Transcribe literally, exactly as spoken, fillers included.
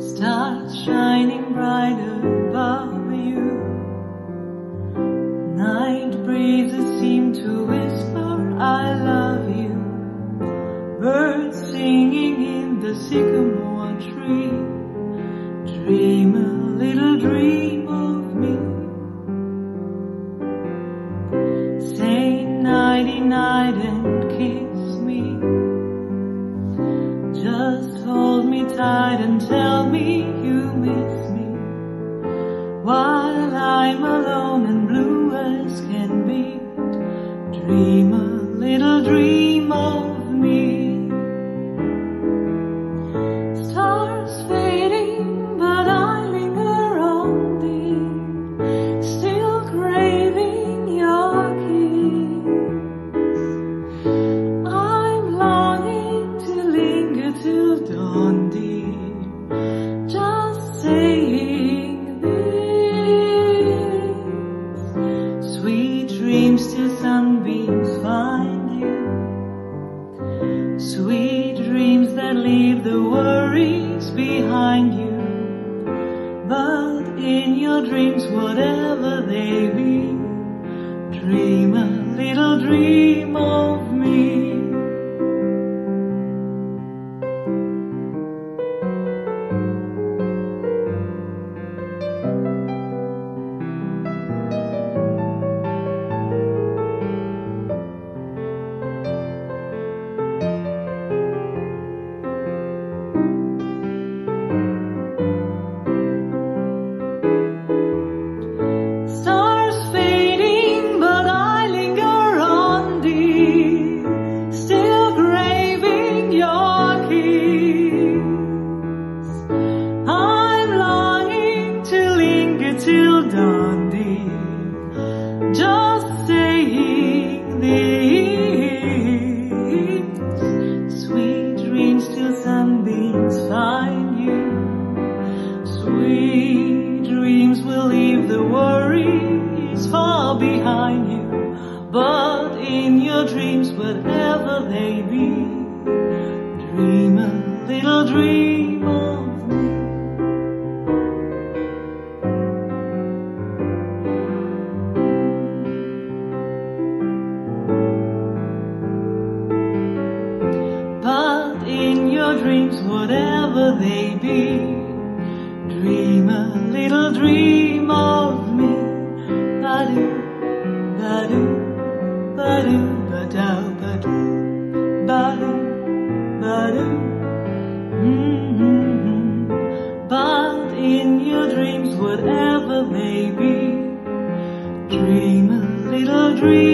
Stars shining bright above you. Night breezes seem to whisper, I love you. Birds singing in the sycamore tree. Dream a little dream of me. Say nighty night and kiss me. Just hold me tight and tell me you miss me. While I'm alone and blue as can be, dream a little dream of me. Stars fading, but I linger on thee, still craving your kiss. I'm longing to linger till dawn, dear, just saying this. Sweet dreams till sunbeams find you. Sweet dreams that leave the worries behind you. But in your dreams, whatever they be, dream a little dream of me. Till dawn, dear, just saying this. Sweet dreams till sunbeams find you. Sweet dreams will leave the worries far behind you. But in your dreams, whatever they be, dream a little dream of me. But in your dreams, whatever they be, dream a little dream of me. Ba-do, ba-do, ba-do, ba-do, ba-do, ba-do, ba-do. Mm-hmm. But in your dreams, whatever they be, dream a little dream.